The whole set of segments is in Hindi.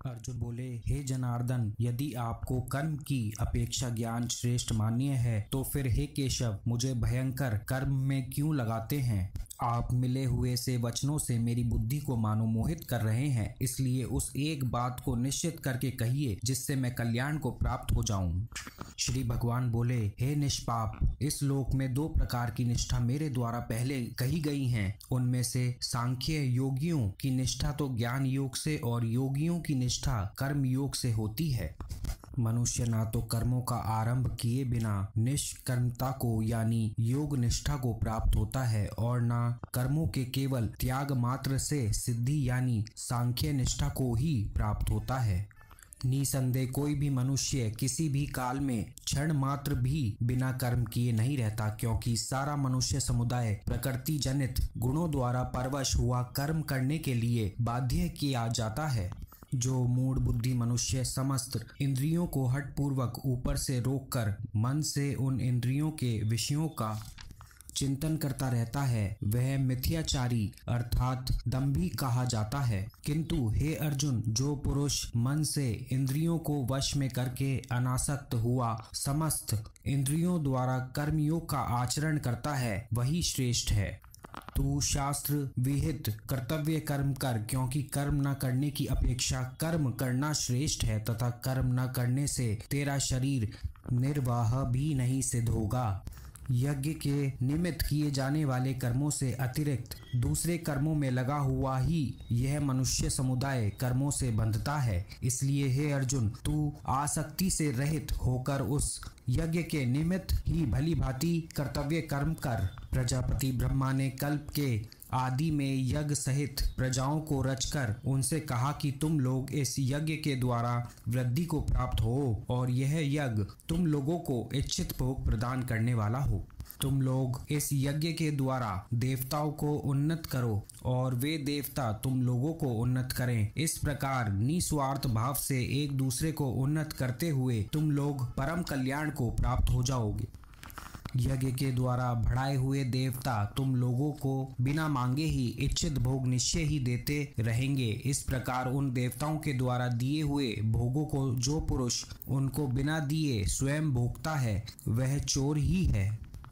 अर्जुन बोले, हे जनार्दन, यदि आपको कर्म की अपेक्षा ज्ञान श्रेष्ठ मान्य है तो फिर हे केशव, मुझे भयंकर कर्म में क्यों लगाते हैं? आप मिले हुए से वचनों से मेरी बुद्धि को मानो मोहित कर रहे हैं, इसलिए उस एक बात को निश्चित करके कहिए जिससे मैं कल्याण को प्राप्त हो जाऊं। श्री भगवान बोले, हे निष्पाप, इस लोक में दो प्रकार की निष्ठा मेरे द्वारा पहले कही गई हैं। उनमें से सांख्य योगियों की निष्ठा तो ज्ञान योग से और योगियों की निष्ठा कर्म योग से होती है। मनुष्य ना तो कर्मों का आरंभ किए बिना निष्कर्मता को यानी योग निष्ठा को प्राप्त होता है और ना कर्मों के केवल त्याग मात्र से सिद्धि यानी सांख्य निष्ठा को ही प्राप्त होता है। निसंदेह कोई भी मनुष्य किसी भी काल में क्षण मात्र भी बिना कर्म किए नहीं रहता, क्योंकि सारा मनुष्य समुदाय प्रकृति जनित गुणों द्वारा परवश हुआ कर्म करने के लिए बाध्य किया जाता है। जो मूढ़ बुद्धि मनुष्य समस्त इंद्रियों को हठपूर्वक ऊपर से रोककर मन से उन इंद्रियों के विषयों का चिंतन करता रहता है, वह मिथ्याचारी अर्थात दंभी कहा जाता है। किंतु हे अर्जुन, जो पुरुष मन से इंद्रियों को वश में करके अनासक्त हुआ समस्त इंद्रियों द्वारा कर्मयोग का आचरण करता है, वही श्रेष्ठ है। तू शास्त्र विहित कर्तव्य कर्म कर, क्योंकि कर्म न करने की अपेक्षा कर्म करना श्रेष्ठ है तथा कर्म न करने से तेरा शरीर निर्वाह भी नहीं सिद्ध होगा। यज्ञ के निमित्त किए जाने वाले कर्मों से अतिरिक्त दूसरे कर्मों में लगा हुआ ही यह मनुष्य समुदाय कर्मों से बंधता है। इसलिए हे अर्जुन, तू आसक्ति से रहित होकर उस यज्ञ के निमित्त ही भली भांति कर्तव्य कर्म कर। प्रजापति ब्रह्मा ने कल्प के आदि में यज्ञ सहित प्रजाओं को रचकर उनसे कहा कि तुम लोग इस यज्ञ के द्वारा वृद्धि को प्राप्त हो और यह यज्ञ तुम लोगों को इच्छित भोग प्रदान करने वाला हो। तुम लोग इस यज्ञ के द्वारा देवताओं को उन्नत करो और वे देवता तुम लोगों को उन्नत करें। इस प्रकार निस्वार्थ भाव से एक दूसरे को उन्नत करते हुए तुम लोग परम कल्याण को प्राप्त हो जाओगे। यज्ञ के द्वारा बढ़ाए हुए देवता तुम लोगों को बिना मांगे ही इच्छित भोग निश्चय ही देते रहेंगे। इस प्रकार उन देवताओं के द्वारा दिए हुए भोगों को जो पुरुष उनको बिना दिए स्वयं भोगता है, वह चोर ही है।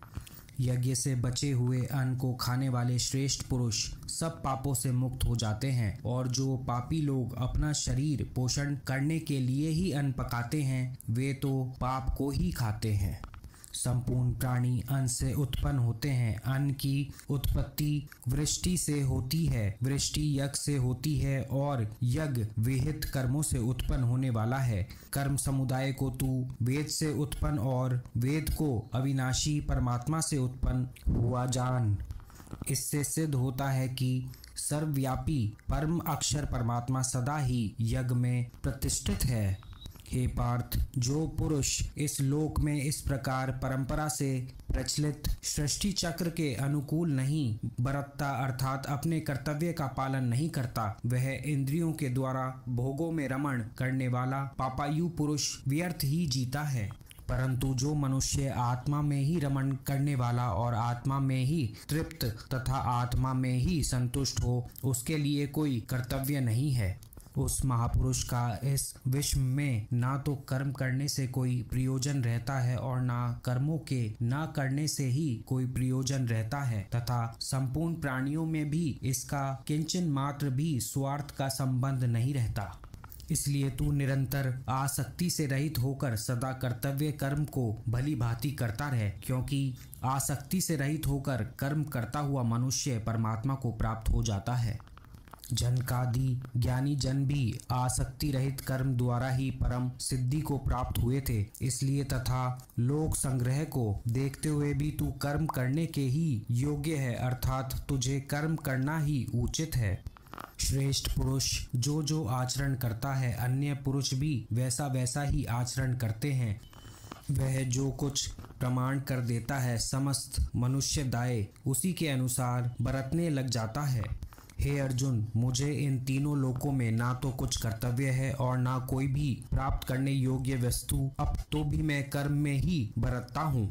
यज्ञ से बचे हुए अन्न को खाने वाले श्रेष्ठ पुरुष सब पापों से मुक्त हो जाते हैं, और जो पापी लोग अपना शरीर पोषण करने के लिए ही अन्न पकाते हैं, वे तो पाप को ही खाते हैं। संपूर्ण प्राणी अन्न से उत्पन्न होते हैं। अन्न की उत्पत्ति वृष्टि से होती है, वृष्टि यज्ञ से होती है और यज्ञ विहित कर्मों से उत्पन्न होने वाला है। कर्म समुदाय को तू वेद से उत्पन्न और वेद को अविनाशी परमात्मा से उत्पन्न हुआ जान। इससे सिद्ध होता है कि सर्वव्यापी परम अक्षर परमात्मा सदा ही यज्ञ में प्रतिष्ठित है। हे पार्थ, जो पुरुष इस लोक में इस प्रकार परंपरा से प्रचलित सृष्टि चक्र के अनुकूल नहीं बरतता अर्थात अपने कर्तव्य का पालन नहीं करता, वह इंद्रियों के द्वारा भोगों में रमण करने वाला पापायु पुरुष व्यर्थ ही जीता है। परंतु जो मनुष्य आत्मा में ही रमण करने वाला और आत्मा में ही तृप्त तथा आत्मा में ही संतुष्ट हो, उसके लिए कोई कर्तव्य नहीं है। उस महापुरुष का इस विश्व में ना तो कर्म करने से कोई प्रयोजन रहता है और ना कर्मों के ना करने से ही कोई प्रयोजन रहता है, तथा संपूर्ण प्राणियों में भी इसका किंचन मात्र भी स्वार्थ का संबंध नहीं रहता। इसलिए तू निरंतर आसक्ति से रहित होकर सदा कर्तव्य कर्म को भली भांति करता रहे, क्योंकि आसक्ति से रहित होकर कर्म करता हुआ मनुष्य परमात्मा को प्राप्त हो जाता है। जनकादि ज्ञानी जन भी आसक्ति रहित कर्म द्वारा ही परम सिद्धि को प्राप्त हुए थे। इसलिए तथा लोक संग्रह को देखते हुए भी तू कर्म करने के ही योग्य है, अर्थात तुझे कर्म करना ही उचित है। श्रेष्ठ पुरुष जो जो आचरण करता है, अन्य पुरुष भी वैसा वैसा ही आचरण करते हैं। वह जो कुछ प्रमाण कर देता है, समस्त मनुष्य दाय उसी के अनुसार बरतने लग जाता है। हे अर्जुन, मुझे इन तीनों लोकों में ना तो कुछ कर्तव्य है और ना कोई भी प्राप्त करने योग्य वस्तु, अब तो भी मैं कर्म में ही बरतता हूँ।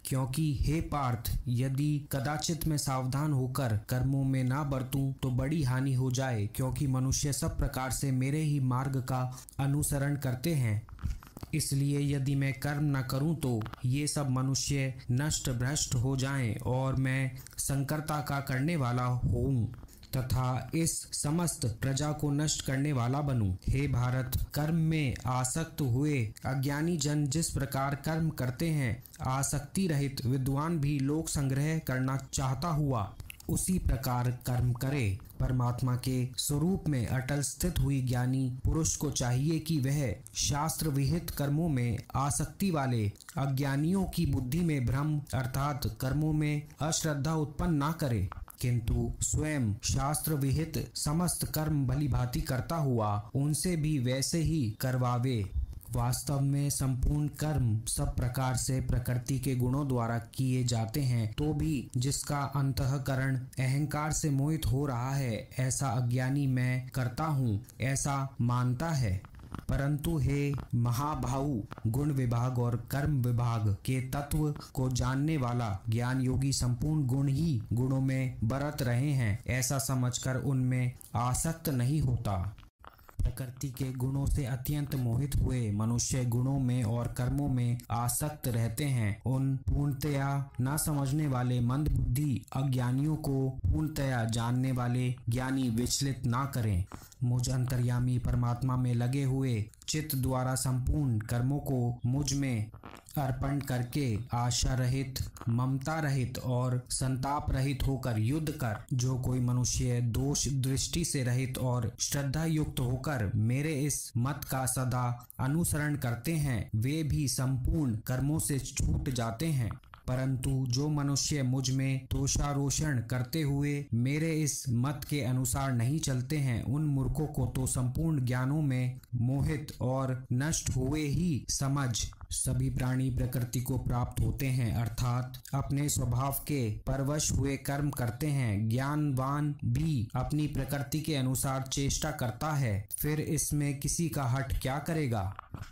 क्योंकि हे पार्थ, यदि कदाचित मैं सावधान होकर कर्मों में ना बरतूं तो बड़ी हानि हो जाए, क्योंकि मनुष्य सब प्रकार से मेरे ही मार्ग का अनुसरण करते हैं। इसलिए यदि मैं कर्म न करूं तो ये सब मनुष्य नष्ट भ्रष्ट हो जाएं और मैं संकरता का करने वाला हूँ तथा इस समस्त प्रजा को नष्ट करने वाला बनूं। हे भारत, कर्म में आसक्त हुए अज्ञानी जन जिस प्रकार कर्म करते हैं, आसक्ति रहित विद्वान भी लोक संग्रह करना चाहता हुआ उसी प्रकार कर्म करे। परमात्मा के स्वरूप में अटल स्थित हुई ज्ञानी पुरुष को चाहिए कि वह शास्त्र विहित कर्मों में आसक्ति वाले अज्ञानियों की बुद्धि में भ्रम अर्थात कर्मों में अश्रद्धा उत्पन्न ना करे, किंतु स्वयं शास्त्र विहित समस्त कर्म भली भांति करता हुआ उनसे भी वैसे ही करवावे। वास्तव में संपूर्ण कर्म सब प्रकार से प्रकृति के गुणों द्वारा किए जाते हैं, तो भी जिसका अंतःकरण अहंकार से मोहित हो रहा है, ऐसा अज्ञानी मैं करता हूँ ऐसा मानता है। परंतु हे महाबाहु, गुण विभाग और कर्म विभाग के तत्व को जानने वाला ज्ञान योगी संपूर्ण गुण ही गुणों में बरत रहे हैं, ऐसा समझकर उनमें आसक्त नहीं होता। प्रकृति के गुणों से अत्यंत मोहित हुए मनुष्य गुणों में और कर्मों में आसक्त रहते हैं। उन पूर्णतया न समझने वाले मंद बुद्धि अज्ञानियों को पूर्णतया जानने वाले ज्ञानी विचलित ना करें। मुझ अंतर्यामी परमात्मा में लगे हुए चित्त द्वारा संपूर्ण कर्मों को मुझ में अर्पण करके आशा रहित, ममता रहित और संताप रहित होकर युद्ध कर जो कोई मनुष्य दोष दृष्टि से रहित और श्रद्धा युक्त होकर मेरे इस मत का सदा अनुसरण करते हैं, वे भी संपूर्ण कर्मों से छूट जाते हैं। परंतु जो मनुष्य मुझ में दोषारोषण करते हुए मेरे इस मत के अनुसार नहीं चलते हैं, उन मूर्खों को तो संपूर्ण ज्ञानों में मोहित और नष्ट हुए ही समझ सभी प्राणी प्रकृति को प्राप्त होते हैं, अर्थात अपने स्वभाव के परवश हुए कर्म करते हैं। ज्ञानवान भी अपनी प्रकृति के अनुसार चेष्टा करता है, फिर इसमें किसी का हठ क्या करेगा।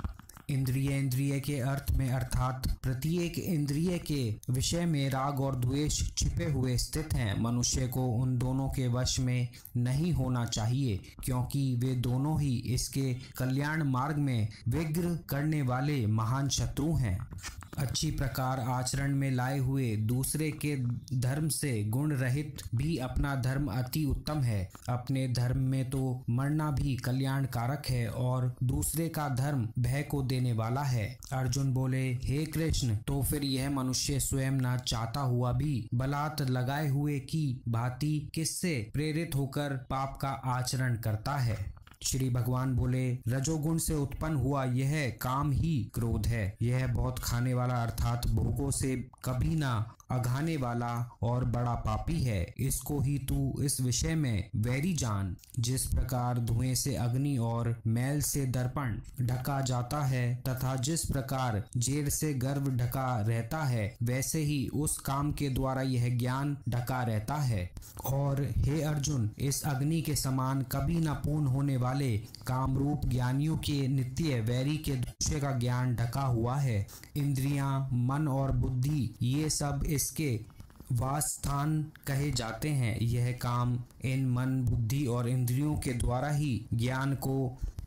इंद्रिय के अर्थ में अर्थात प्रत्येक इंद्रिय के विषय में राग और द्वेष छिपे हुए स्थित हैं। मनुष्य को उन दोनों के वश में नहीं होना चाहिए, क्योंकि वे दोनों ही इसके कल्याण मार्ग में विघ्न करने वाले महान शत्रु हैं। अच्छी प्रकार आचरण में लाए हुए दूसरे के धर्म से गुण रहित भी अपना धर्म अति उत्तम है। अपने धर्म में तो मरना भी कल्याणकारक है और दूसरे का धर्म भय को देने वाला है। अर्जुन बोले, हे कृष्ण, तो फिर यह मनुष्य स्वयं न चाहता हुआ भी बलात् लगाए हुए की भांति किससे प्रेरित होकर पाप का आचरण करता है। श्री भगवान बोले, रजोगुण से उत्पन्न हुआ यह काम ही क्रोध है। यह बहुत खाने वाला अर्थात भोगों से कभी ना अघाने वाला और बड़ा पापी है। इसको ही तू इस विषय में वैरी जान। जिस प्रकार धुएं से अग्नि और मैल से दर्पण ढका जाता है तथा जिस प्रकार जेर से गर्भ ढका रहता है, वैसे ही उस काम के द्वारा यह ज्ञान ढका रहता है। और हे अर्जुन, इस अग्नि के समान कभी न पूर्ण होने वाले कामरूप ज्ञानियों के नित्य वैरी के दूसरे का ज्ञान ढका हुआ है। इंद्रियां, मन और बुद्धि ये सब इसके वास स्थान कहे जाते हैं। यह काम इन मन, बुद्धि और इंद्रियों के द्वारा ही ज्ञान को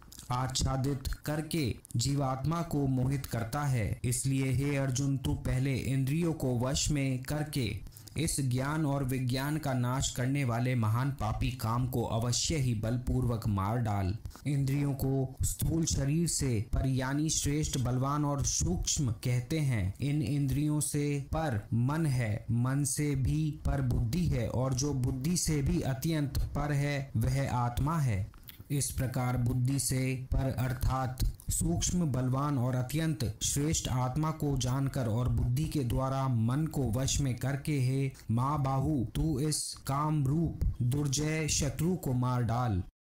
आच्छादित करके जीवात्मा को मोहित करता है। इसलिए हे अर्जुन, तू पहले इंद्रियों को वश में करके इस ज्ञान और विज्ञान का नाश करने वाले महान पापी काम को अवश्य ही बलपूर्वक मार डाल। इंद्रियों को स्थूल शरीर से पर यानी श्रेष्ठ, बलवान और सूक्ष्म कहते हैं। इन इंद्रियों से पर मन है, मन से भी पर बुद्धि है और जो बुद्धि से भी अत्यंत पर है वह आत्मा है। इस प्रकार बुद्धि से पर अर्थात सूक्ष्म, बलवान और अत्यंत श्रेष्ठ आत्मा को जानकर और बुद्धि के द्वारा मन को वश में करके हे महाबाहु, तू इस काम रूप दुर्जय शत्रु को मार डाल।